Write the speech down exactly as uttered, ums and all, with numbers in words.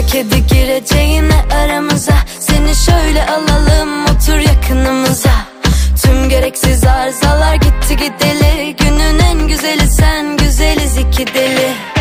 kedi gireceğine aramıza. Seni şöyle alalım, otur yakınımıza. Tüm gereksiz arızalar gitti gideli. Günün en güzeli sen, güzeliz iki deli.